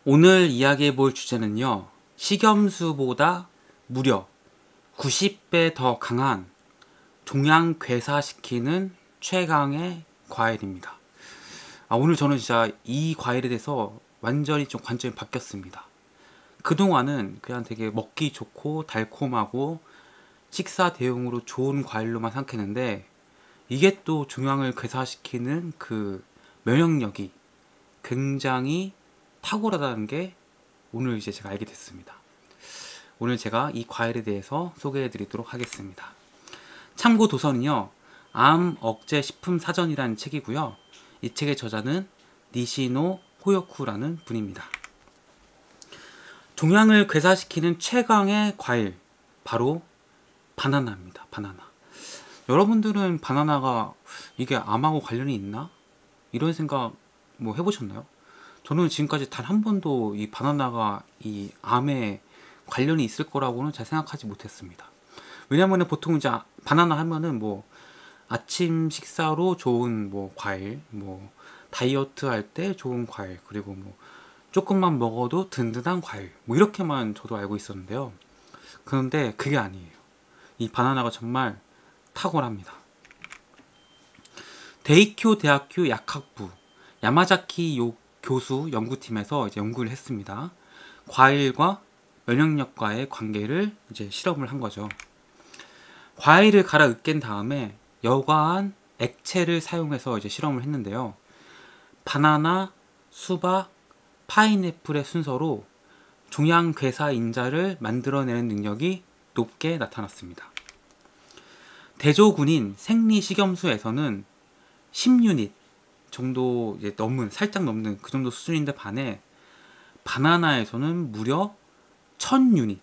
오늘 이야기해 볼 주제는요, 식염수보다 무려 90배 더 강한 종양 괴사시키는 최강의 과일입니다. 오늘 저는 진짜 이 과일에 대해서 완전히 좀 관점이 바뀌었습니다. 그동안은 그냥 되게 먹기 좋고 달콤하고 식사 대용으로 좋은 과일로만 생각했는데, 이게 또 종양을 괴사시키는 그 면역력이 굉장히 탁월하다는 게 오늘 이제 제가 알게 됐습니다. 오늘 제가 이 과일에 대해서 소개해 드리도록 하겠습니다. 참고 도서는요, 암 억제 식품 사전이라는 책이고요. 이 책의 저자는 니시노 호요쿠라는 분입니다. 종양을 괴사시키는 최강의 과일, 바로 바나나입니다. 바나나. 여러분들은 바나나가 이게 암하고 관련이 있나? 이런 생각 뭐 해보셨나요? 저는 지금까지 단 한 번도 이 바나나가 이 암에 관련이 있을 거라고는 잘 생각하지 못했습니다. 왜냐면은 보통 이제 바나나 하면은 뭐 아침 식사로 좋은 뭐 과일, 뭐 다이어트 할 때 좋은 과일, 그리고 뭐 조금만 먹어도 든든한 과일, 뭐 이렇게만 저도 알고 있었는데요. 그런데 그게 아니에요. 이 바나나가 정말 탁월합니다. 데이쿄 대학교 약학부 야마자키 교수 연구팀에서 이제 연구를 했습니다. 과일과 면역력과의 관계를 이제 실험을 한 거죠. 과일을 갈아 으깬 다음에 여과한 액체를 사용해서 이제 실험을 했는데요. 바나나, 수박, 파인애플의 순서로 종양괴사 인자를 만들어내는 능력이 높게 나타났습니다. 대조군인 생리식염수에서는 10유닛 정도 이제 살짝 넘는 그 정도 수준인데 반해 바나나에서는 무려 1000유닛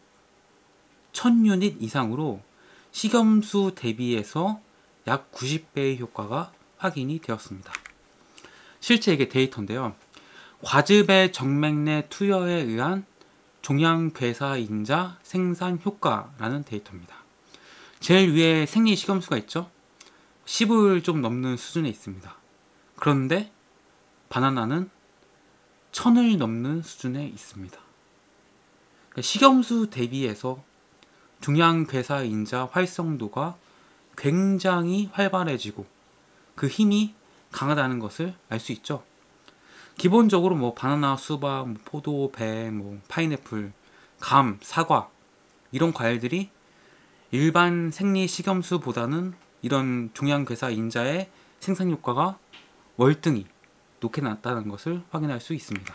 이상으로 식염수 대비해서 약 90배의 효과가 확인이 되었습니다. 실제 이게 데이터인데요. 과즙의 정맥 내 투여에 의한 종양괴사인자 생산 효과라는 데이터입니다. 제일 위에 생리식염수가 있죠. 10을 좀 넘는 수준에 있습니다. 그런데 바나나는 1000을 넘는 수준에 있습니다. 식염수 대비해서 종양괴사인자 활성도가 굉장히 활발해지고 그 힘이 강하다는 것을 알 수 있죠. 기본적으로 뭐 바나나, 수박, 포도, 배, 파인애플, 감, 사과 이런 과일들이 일반 생리식염수보다는 이런 종양괴사인자의 생산 효과가 월등히 높게 났다는 것을 확인할 수 있습니다.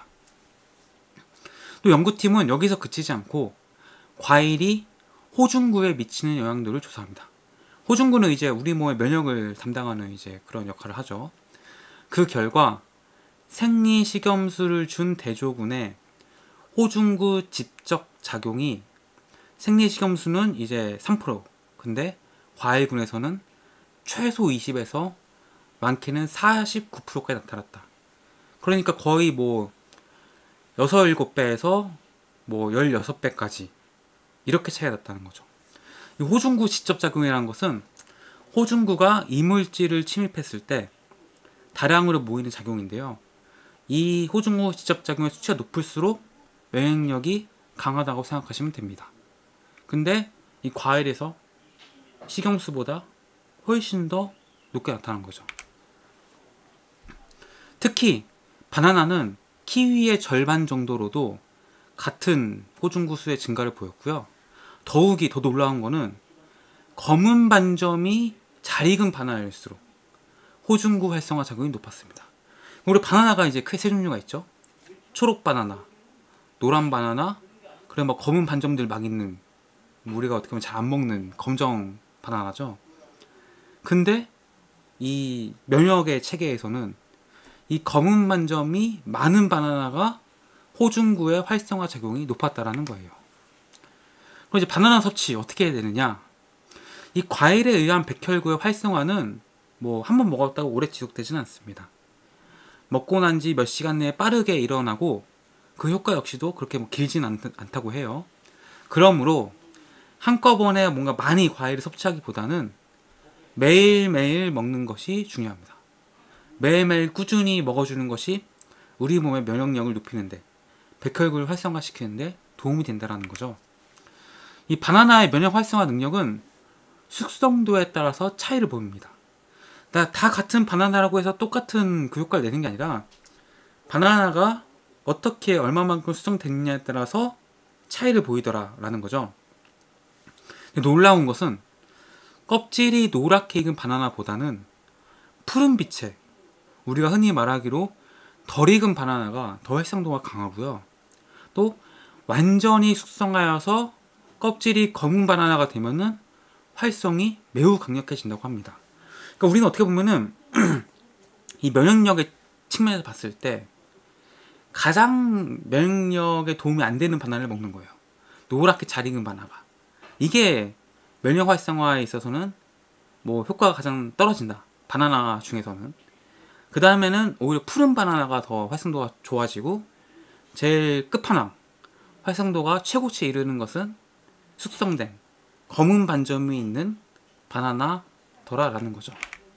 또 연구팀은 여기서 그치지 않고 과일이 호중구에 미치는 영향들을 조사합니다. 호중구는 이제 우리 몸의 면역을 담당하는 이제 그런 역할을 하죠. 그 결과 생리식염수를 준 대조군의 호중구 집적 작용이 생리식염수는 이제 3%, 근데 과일군에서는 최소 20에서 많게는 49%까지 나타났다. 그러니까 거의 뭐 6, 7배에서 뭐 16배까지 이렇게 차이가 났다는 거죠. 이 호중구 직접작용이라는 것은 호중구가 이물질을 침입했을 때 다량으로 모이는 작용인데요. 이 호중구 직접작용의 수치가 높을수록 면역력이 강하다고 생각하시면 됩니다. 근데 이 과일에서 식염수보다 훨씬 더 높게 나타난 거죠. 특히 바나나는 키위의 절반 정도로도 같은 호중구 수의 증가를 보였고요. 더욱이 더 놀라운 거는 검은 반점이 잘 익은 바나나일수록 호중구 활성화 작용이 높았습니다. 우리 바나나가 이제 크게 세 종류가 있죠. 초록 바나나, 노란 바나나, 그리고 막 검은 반점들 막 있는, 우리가 어떻게 보면 잘 안 먹는 검정 바나나죠. 근데 이 면역의 체계에서는 이 검은 반점이 많은 바나나가 호중구의 활성화 작용이 높았다라는 거예요. 그럼 이제 바나나 섭취 어떻게 해야 되느냐? 이 과일에 의한 백혈구의 활성화는 뭐 한 번 먹었다고 오래 지속되지는 않습니다. 먹고 난 지 몇 시간 내에 빠르게 일어나고 그 효과 역시도 그렇게 뭐 길진 않다고 해요. 그러므로 한꺼번에 뭔가 많이 과일을 섭취하기보다는 매일매일 먹는 것이 중요합니다. 매일매일 꾸준히 먹어주는 것이 우리 몸의 면역력을 높이는데 백혈구를 활성화시키는데 도움이 된다는 거죠. 이 바나나의 면역 활성화 능력은 숙성도에 따라서 차이를 보입니다. 다 같은 바나나라고 해서 똑같은 그 효과를 내는 게 아니라 바나나가 어떻게 얼마만큼 숙성됐느냐에 따라서 차이를 보이더라라는 거죠. 놀라운 것은 껍질이 노랗게 익은 바나나보다는 푸른빛에 우리가 흔히 말하기로 덜 익은 바나나가 더 활성도가 강하고요. 또 완전히 숙성하여서 껍질이 검은 바나나가 되면은 활성이 매우 강력해진다고 합니다. 그러니까 우리는 어떻게 보면은 이 면역력의 측면에서 봤을 때 가장 면역력에 도움이 안 되는 바나나를 먹는 거예요. 노랗게 잘 익은 바나나. 이게 면역 활성화에 있어서는 뭐 효과가 가장 떨어진다. 바나나 중에서는. 그 다음에는 오히려 푸른 바나나가 더 활성도가 좋아지고 제일 끝판왕 활성도가 최고치에 이르는 것은 숙성된 검은 반점이 있는 바나나더라라는 거죠.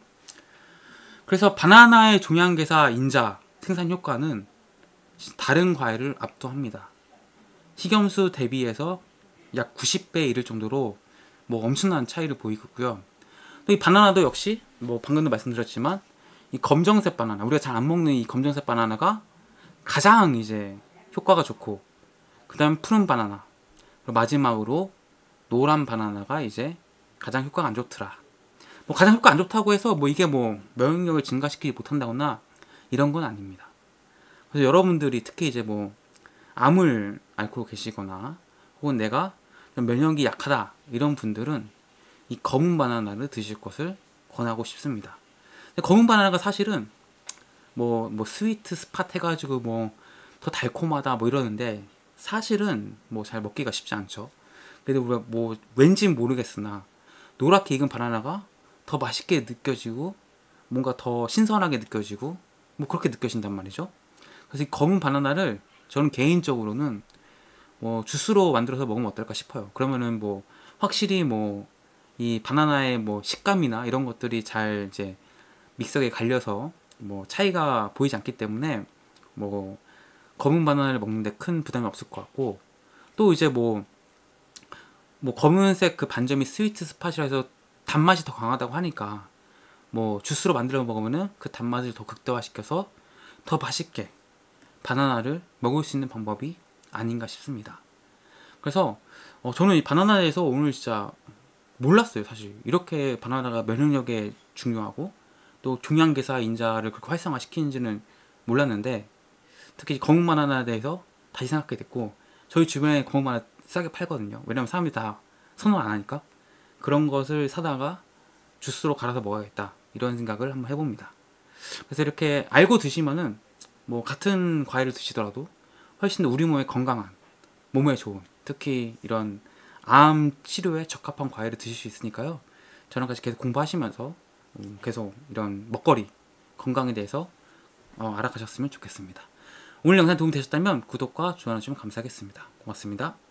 그래서 바나나의 종양계사 인자 생산 효과는 다른 과일을 압도합니다. 식염수 대비해서 약 90배에 이를 정도로 뭐 엄청난 차이를 보이고 있고요. 또 이 바나나도 역시 뭐 방금도 말씀드렸지만 이 검정색 바나나, 우리가 잘 안 먹는 이 검정색 바나나가 가장 이제 효과가 좋고, 그 다음 푸른 바나나, 그리고 마지막으로 노란 바나나가 이제 가장 효과가 안 좋더라. 뭐 가장 효과 안 좋다고 해서 뭐 이게 뭐 면역력을 증가시키지 못한다거나 이런 건 아닙니다. 그래서 여러분들이 특히 이제 뭐 암을 앓고 계시거나 혹은 내가 면역이 약하다 이런 분들은 이 검은 바나나를 드실 것을 권하고 싶습니다. 근데 검은 바나나가 사실은 뭐 스위트 스팟 해가지고 뭐 더 달콤하다 뭐 이러는데 사실은 뭐 잘 먹기가 쉽지 않죠. 그래도 우리가 뭐 왠진 모르겠으나 노랗게 익은 바나나가 더 맛있게 느껴지고 뭔가 더 신선하게 느껴지고 뭐 그렇게 느껴진단 말이죠. 그래서 이 검은 바나나를 저는 개인적으로는 뭐 주스로 만들어서 먹으면 어떨까 싶어요. 그러면은 뭐 확실히 뭐 이 바나나의 뭐 식감이나 이런 것들이 잘 이제 믹서기에 갈려서 뭐 차이가 보이지 않기 때문에 뭐 검은 바나나를 먹는데 큰 부담이 없을 것 같고, 또 이제 뭐 검은색 그 반점이 스위트 스팟이라 해서 단맛이 더 강하다고 하니까 뭐 주스로 만들어 먹으면은 그 단맛을 더 극대화시켜서 더 맛있게 바나나를 먹을 수 있는 방법이 아닌가 싶습니다. 그래서 저는 이 바나나에 대해서 오늘 진짜 몰랐어요. 사실 이렇게 바나나가 면역력에 중요하고 또 종양계사 인자를 그렇게 활성화시키는지는 몰랐는데, 특히 검은 바나나에 대해서 다시 생각하게 됐고, 저희 주변에 검은 바나나 싸게 팔거든요. 왜냐면 사람들이 다 선호 안 하니까. 그런 것을 사다가 주스로 갈아서 먹어야겠다 이런 생각을 한번 해봅니다. 그래서 이렇게 알고 드시면은 뭐 같은 과일을 드시더라도 훨씬 더 우리 몸에 건강한, 몸에 좋은, 특히 이런 암 치료에 적합한 과일을 드실 수 있으니까요. 저랑 같이 계속 공부하시면서 계속 이런 먹거리 건강에 대해서 알아가셨으면 좋겠습니다. 오늘 영상 도움이 되셨다면 구독과 좋아요 주시면 감사하겠습니다. 고맙습니다.